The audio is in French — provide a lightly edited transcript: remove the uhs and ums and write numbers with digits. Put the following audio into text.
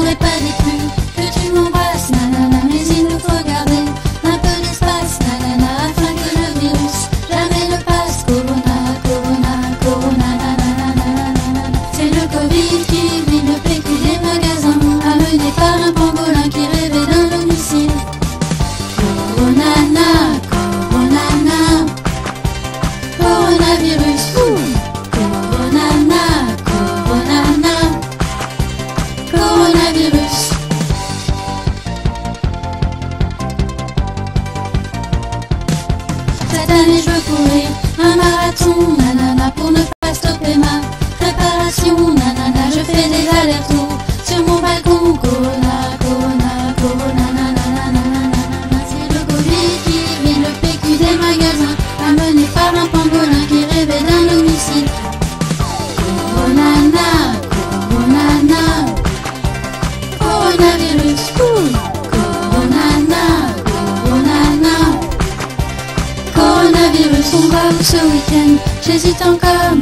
voudrais pas des plus que tu m'embrasses, nanana, mais il nous faut garder un peu d'espace, nanana, afin que le virus jamais ne passe. Corona, corona, corona, nanana, c'est le Covid qui vit le PQ des magasins, amené par un pangolin qui rêvait d'un domicile. Coronana, coronana, coronavirus, coronana, coronana, coronavirus. Cette année je veux courir un marathon, nanana, pour ne pas stopper ma préparation, nanana, je fais des allers-retours sur mon balcon. Corona, corona, corona, nanana, c'est le Covid qui vit le PQ des magasins, amené par un pangolin qui rêvait d'un domicile. Coronana, coronana, coronavirus, coronana, coronana, coronavirus. On va où ce week-end? J'hésite encore,